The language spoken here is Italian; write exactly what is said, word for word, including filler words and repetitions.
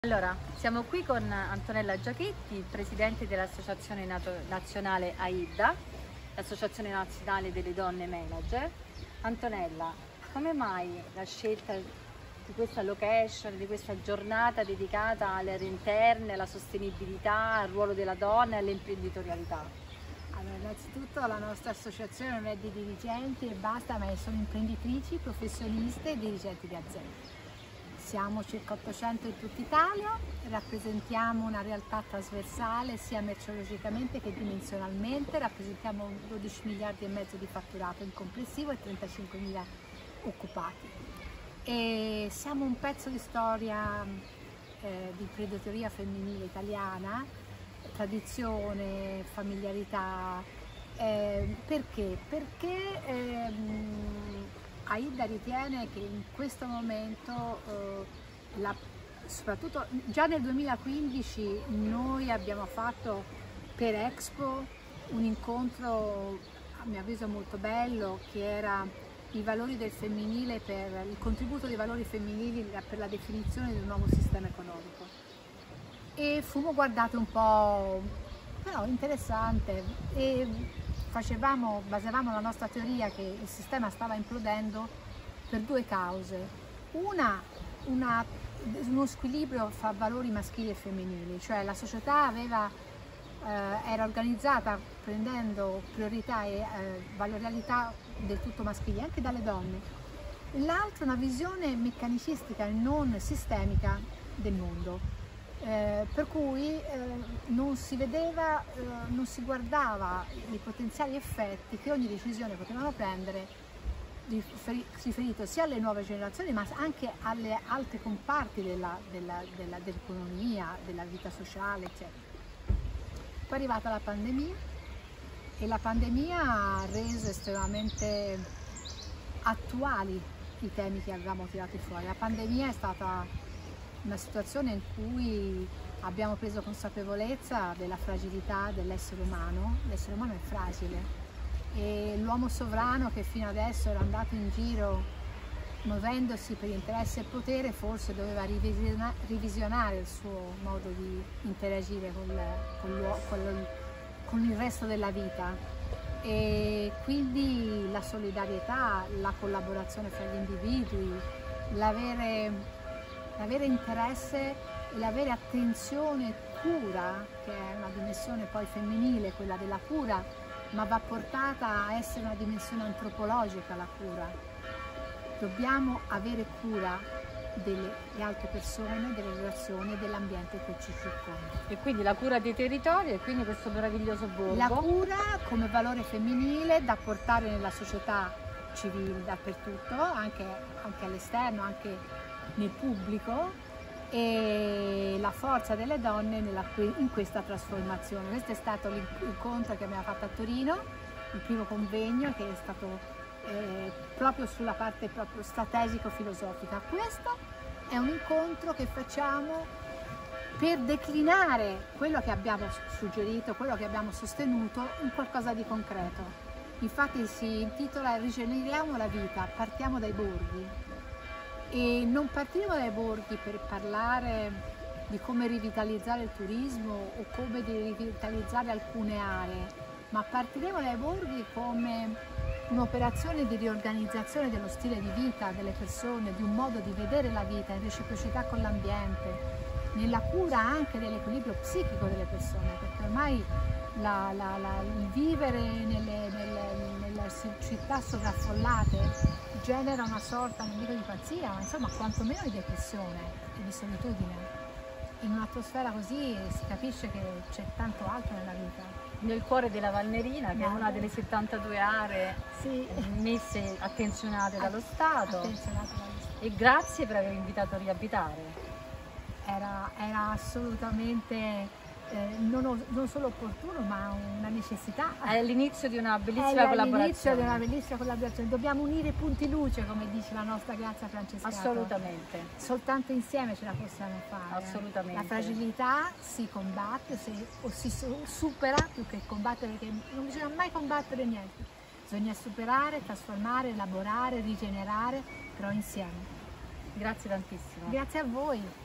Allora, siamo qui con Antonella Giachetti, presidente dell'Associazione Nazionale AIDA, l'Associazione Nazionale delle Donne Manager. Antonella, come mai la scelta di questa location, di questa giornata dedicata alle aree interne, alla sostenibilità, al ruolo della donna e all'imprenditorialità? Allora, innanzitutto la nostra associazione non è di dirigenti e basta, ma sono imprenditrici, professioniste e dirigenti di aziende. Siamo circa ottocento in tutta Italia, rappresentiamo una realtà trasversale sia merceologicamente che dimensionalmente, rappresentiamo dodici miliardi e mezzo di fatturato in complessivo e trentacinquemila occupati. E siamo un pezzo di storia eh, di imprenditoria femminile italiana, tradizione, familiarità. Eh, perché? Perché ehm, AIDA ritiene che in questo momento, eh, la, soprattutto già nel duemilaquindici, noi abbiamo fatto per Expo un incontro a mio avviso molto bello, che era i valori del femminile, per il contributo dei valori femminili per la definizione di un nuovo sistema economico. E fummo guardate un po', però interessante, e facevamo, basavamo la nostra teoria che il sistema stava implodendo per due cause. Una, una uno squilibrio fra valori maschili e femminili, cioè la società aveva, eh, era organizzata prendendo priorità e eh, valorialità del tutto maschili anche dalle donne. L'altra, una visione meccanicistica e non sistemica del mondo. Eh, per cui eh, non si vedeva, eh, non si guardava i potenziali effetti che ogni decisione potevano prendere riferito sia alle nuove generazioni ma anche alle altre comparti dell'economia, della, della, della vita sociale, eccetera. Poi è arrivata la pandemia e la pandemia ha reso estremamente attuali i temi che avevamo tirato fuori. La pandemia è stata una situazione in cui abbiamo preso consapevolezza della fragilità dell'essere umano. L'essere umano è fragile e l'uomo sovrano, che fino adesso era andato in giro muovendosi per interesse e potere, forse doveva rivisiona, revisionare il suo modo di interagire con, con, con, con il resto della vita. E quindi la solidarietà, la collaborazione fra gli individui, l'avere l'avere interesse e l'avere attenzione e cura, che è una dimensione poi femminile, quella della cura, ma va portata a essere una dimensione antropologica la cura. Dobbiamo avere cura delle altre persone, delle relazioni e dell'ambiente che ci circonda. E quindi la cura dei territori e quindi questo meraviglioso borgo. La cura come valore femminile da portare nella società civile dappertutto, anche, anche all'esterno, anche nel pubblico, e la forza delle donne nella, in questa trasformazione. Questo è stato l'incontro che abbiamo fatto a Torino, il primo convegno, che è stato eh, proprio sulla parte proprio strategico-filosofica. Questo è un incontro che facciamo per declinare quello che abbiamo suggerito, quello che abbiamo sostenuto in qualcosa di concreto. Infatti si intitola "Rigeneriamo la vita, partiamo dai borghi". E non partiremo dai borghi per parlare di come rivitalizzare il turismo o come di rivitalizzare alcune aree, ma partiremo dai borghi come un'operazione di riorganizzazione dello stile di vita delle persone, di un modo di vedere la vita in reciprocità con l'ambiente, nella cura anche dell'equilibrio psichico delle persone, perché ormai la, la, la, il vivere nelle, nelle, nelle città sovraffollate genera una sorta, non dico di pazzia, ma insomma quantomeno di depressione e di solitudine. In un'atmosfera così si capisce che c'è tanto altro nella vita. Nel cuore della Valnerina, che no, è una delle settantadue aree sì. messe, attenzionate dallo Stato. Attenzionate dallo Stato. E grazie per aver invitato a riabitare. Era, era assolutamente eh, non, non solo opportuno, ma una necessità. È l'inizio di una bellissima È collaborazione. L'inizio di una bellissima collaborazione. Dobbiamo unire i punti luce, come dice la nostra Grazia Francescana. Assolutamente. Soltanto insieme ce la possiamo fare. Assolutamente. La fragilità si combatte si, o si supera, più che combattere, perché non bisogna mai combattere niente. Bisogna superare, trasformare, elaborare, rigenerare, però insieme. Grazie tantissimo. Grazie a voi.